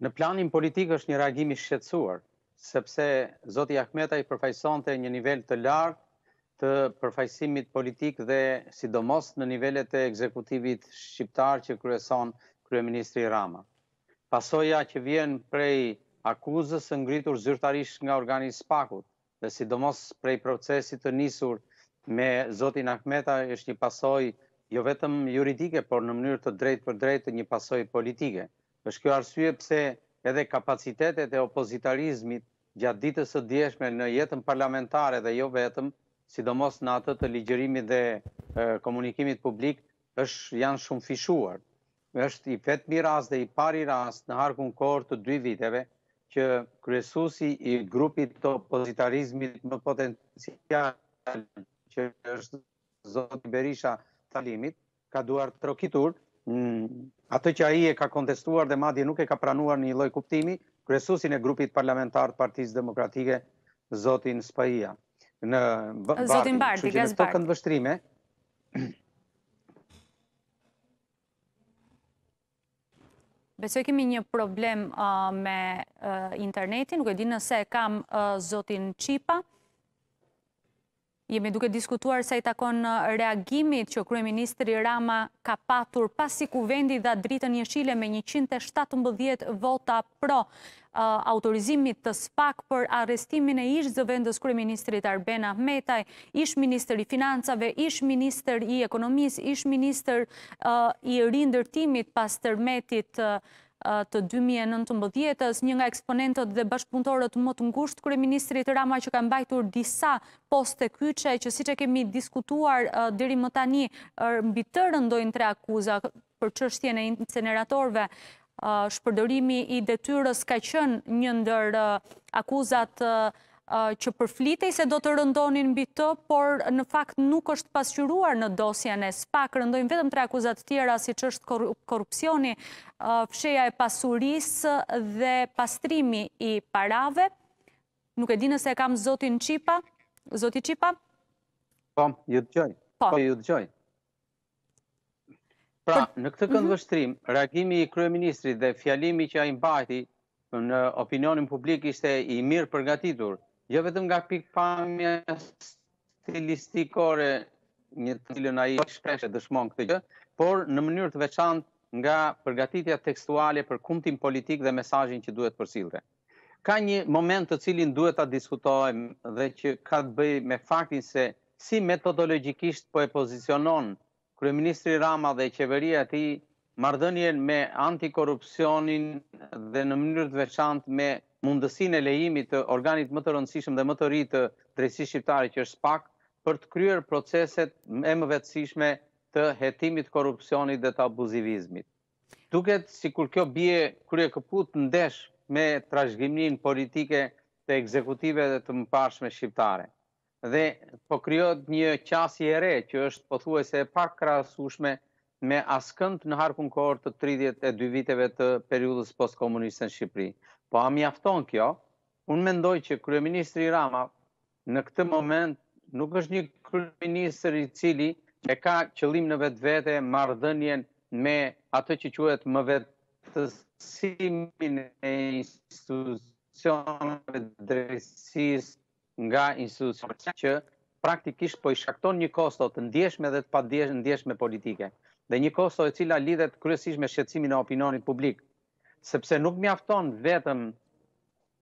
Në planin politik është një reagim i shqetësuar, sepse zoti Ahmetaj përfaqësonte një nivel të lartë të përfaqësimit politik dhe sidomos në nivelet e ekzekutivit shqiptar që kryeson kryeministri Rama. Pasoja që vjen prej akuzës së ngritur zyrtarisht nga organi i SPAK-ut dhe sidomos prej procesit të nisur me zotin Ahmetaj është një pasojë jo vetëm juridike, por në mënyrë të drejtë për drejtë një pasojë politike. Është kjo arsye pse edhe kapacitetet e opozitarizmit gjatë ditës së djeshme në jetën parlamentare dhe jo vetëm, sidomos në atë të ligjërimit dhe komunikimit publik, janë shumë fishuar. Është i vetmi rast dhe i pari rast në harkun kohër të 2 viteve që kryesuesi i grupit të opozitarizmit më potencial, që është zoti Berisha Talimit, ka duar trokitur atë që ai e ka kontestuar dhe madje nuk e ka pranuar në një lloj kuptimi, kryesuesin e grupit parlamentar të Partisë Demokratike, zotin Spajia. Zotin Barti, në këto këndvështrime, besoj kemi një problem me internetin, nuk e di nëse kam zotin Qipa. Jemi duke diskutuar sa i takon reagimit që kryeministri Rama ka patur pasi kuvendi dha dritën jeshile me 117 vota pro autorizimit të SPAK për arrestimin e ish zëvendës kryeministrit Arben Ahmetaj, ish ministër i financave, ish ministër i ekonomisë, ish ministër i rindërtimit pas tërmetit të 2019-ës, një nga eksponentët dhe bashkëpunëtorët më të ngushtë kryeministrit Rama që ka mbajtur disa poste kyçe që siç e kemi diskutuar deri më tani mbi të rëndojnë 3 akuza për çështjen e inceneratorëve. Shpërdorimi i detyrës ka qenë një ndër akuzat që përflitej se do të rëndonin mbi të, por në fakt nuk është pasqyruar në dosjen e SPAK. Rëndojnë vetëm 3 akuzat tjera, siç është korrupsioni, fsheja e pasurisë dhe pastrimi i parave. Nuk e di nëse kam zotin Qipa. Zoti Qipa? Po, ju dëgjoj. Po, ju dëgjoj. Pra, në këtë këndvështrim, reagimi i kryeministrit dhe fjalimi që ai mbajti në opinionin publik ishte i mirë përgatitur, jo vetëm nga pikpamja stilistikore, një të cilën ai shpesh e dëshmon këtë gjë, por në mënyrë të veçantë nga përgatitja tekstuale për kumtim politik dhe mesazhin që duhet përsillte. Ka një moment të cilin duhet ta diskutojmë dhe që ka të bëjë me faktin se si metodologjikisht po e pozicionon kryeministri Rama dhe qeveria e tij marrëdhënien me antikorrupsionin dhe në mënyrë të veçantë me mundësinë e lejimit të organit më të rëndësishëm dhe më të ri të drejtësisë shqiptare që është SPAK për të kryer proceset e mëvetësishme të hetimit të korrupsionit dhe të abuzivizmit. Duket sikur kjo bie kryekëput ndesh me trashëgiminë politike të ekzekutiveve të mëparshme shqiptare. Dhe po krijohet një qasje e re që është pothuajse e pakrahasueshme me askënd në harkun kohër të 32 viteve të periudhës postkomuniste në Shqipëri. Po a mjafton kjo? Unë mendoj që kryeministri Rama në këtë moment nuk është një kryeministër i cili e ka qëllim në vetvete marrëdhënien me atë që quhet mëvetësimin e institucioneve drejtësisë nga institucionet që praktikisht po i shkakton një kosto të ndjeshme dhe të pandjeshme politike. Dhe një kosto e cila lidhet kryesisht me shqetësimin e opinionit publik. Sepse nuk mjafton vetëm